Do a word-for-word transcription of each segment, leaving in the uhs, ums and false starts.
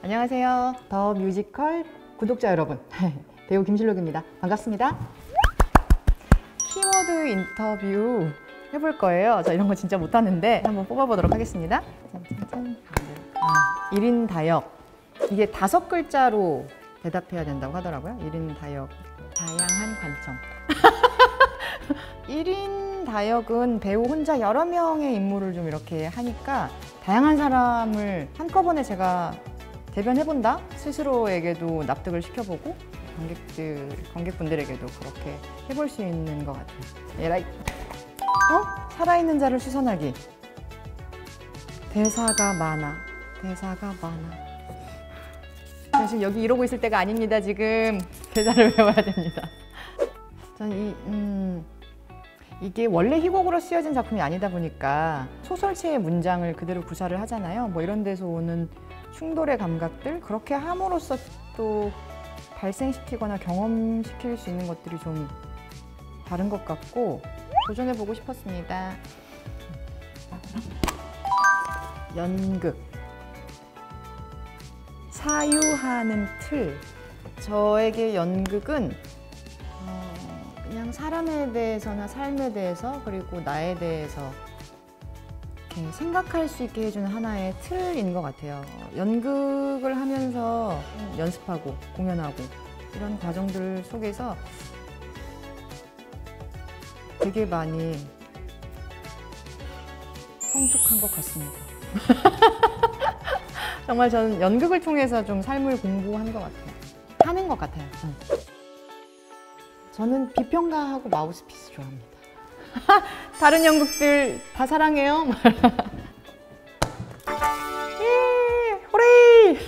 안녕하세요. 더 뮤지컬 구독자 여러분, 배우 김실록입니다. 반갑습니다. 키워드 인터뷰 해볼 거예요. 저 이런 거 진짜 못하는데 한번 뽑아보도록 하겠습니다. 짠짠짠. 아, 일 인 다역. 이게 다섯 글자로 대답해야 된다고 하더라고요. 일 인 다역. 다양한 관점. 일 인 다역은 배우 혼자 여러 명의 인물을 좀 이렇게 하니까 다양한 사람을 한꺼번에 제가 대변해본다? 스스로에게도 납득을 시켜보고 관객들, 관객분들에게도 그렇게 해볼 수 있는 것 같아요. 에라이. 어? 살아있는 자를 수선하기. 대사가 많아. 대사가 많아. 사실 여기 이러고 있을 때가 아닙니다. 지금 대사를 외워야 됩니다. 저는 이, 음, 이게 원래 희곡으로 쓰여진 작품이 아니다 보니까 소설체의 문장을 그대로 구사를 하잖아요. 뭐 이런 데서 오는 충돌의 감각들, 그렇게 함으로써 또 발생시키거나 경험시킬 수 있는 것들이 좀 다른 것 같고 도전해보고 싶었습니다. 연극. 사유하는 틀. 저에게 연극은 어, 그냥 사람에 대해서나 삶에 대해서 그리고 나에 대해서 이렇게 생각할 수 있게 해주는 하나의 틀인 것 같아요. 연극을 하면서 연습하고 공연하고 이런 과정들 속에서 되게 많이 성숙한 것 같습니다. 정말 저는 연극을 통해서 좀 삶을 공부한 것 같아요. 하는 것 같아요. 저는 비평가하고 마우스피스 좋아합니다. 다른 연극들 다 사랑해요. 예, 호레이!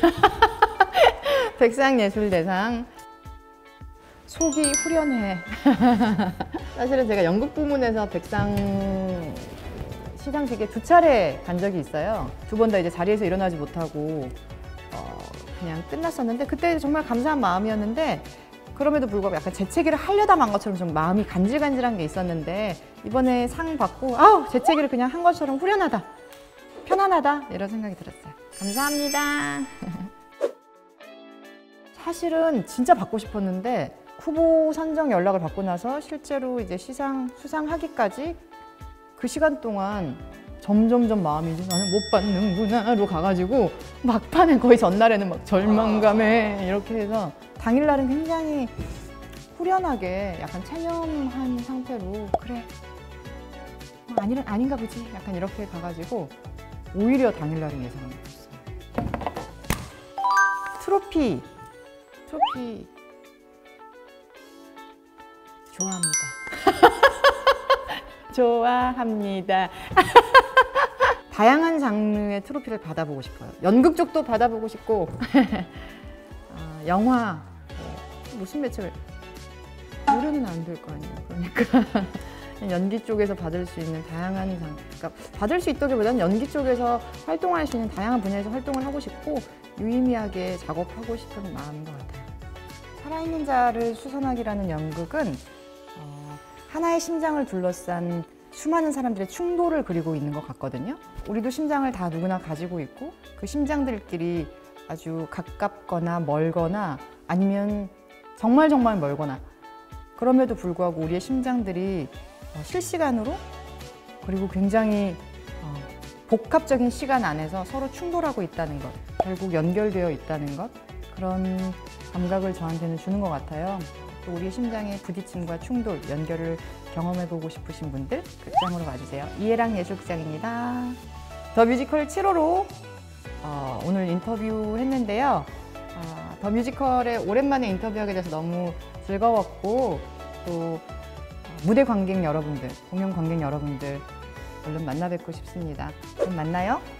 백상예술대상. 속이 후련해. 사실은 제가 연극 부문에서 백상 시상식에 두 차례 간 적이 있어요. 두 번 다 이제 자리에서 일어나지 못하고 어, 그냥 끝났었는데 그때 정말 감사한 마음이었는데 그럼에도 불구하고 약간 재채기를 하려다 만 것처럼 좀 마음이 간질간질한 게 있었는데 이번에 상 받고 아우 재채기를 그냥 한 것처럼 후련하다, 편안하다 이런 생각이 들었어요. 감사합니다. 사실은 진짜 받고 싶었는데 후보 선정 연락을 받고 나서 실제로 이제 시상 수상하기까지 그 시간 동안 점점점 마음이 이제 나는 못 받는구나로 가가지고 막판에 거의 전날에는 막 절망감에 이렇게 해서 당일날은 굉장히 후련하게 약간 체념한 상태로 그래 아니, 아닌가 보지 약간 이렇게 가가지고 오히려 당일날은 예상을 못했어요. 트로피 트로피 좋아합니다. 좋아합니다. 다양한 장르의 트로피를 받아보고 싶어요. 연극 쪽도 받아보고 싶고 어, 영화 무슨 매체를 노래는 안 될 거 아니에요. 그러니까 연기 쪽에서 받을 수 있는 다양한 장, 그러니까 받을 수 있다기보다는 연기 쪽에서 활동할 수 있는 다양한 분야에서 활동을 하고 싶고 유의미하게 작업하고 싶은 마음인 것 같아요. 살아있는 자를 수선하기라는 연극은 어, 하나의 심장을 둘러싼 수많은 사람들의 충돌을 그리고 있는 것 같거든요. 우리도 심장을 다 누구나 가지고 있고 그 심장들끼리 아주 가깝거나 멀거나 아니면 정말 정말 멀거나 그럼에도 불구하고 우리의 심장들이 실시간으로 그리고 굉장히 복합적인 시간 안에서 서로 충돌하고 있다는 것, 결국 연결되어 있다는 것, 그런 감각을 저한테는 주는 것 같아요. 또 우리 심장의 부딪힘과 충돌, 연결을 경험해보고 싶으신 분들 극장으로 와주세요. 이해랑 예술극장입니다. 더 뮤지컬 칠 호로 어, 오늘 인터뷰 했는데요. 어, 더 뮤지컬에 오랜만에 인터뷰하게 돼서 너무 즐거웠고 또 무대 관객 여러분들, 공연 관객 여러분들 얼른 만나 뵙고 싶습니다. 그럼 만나요.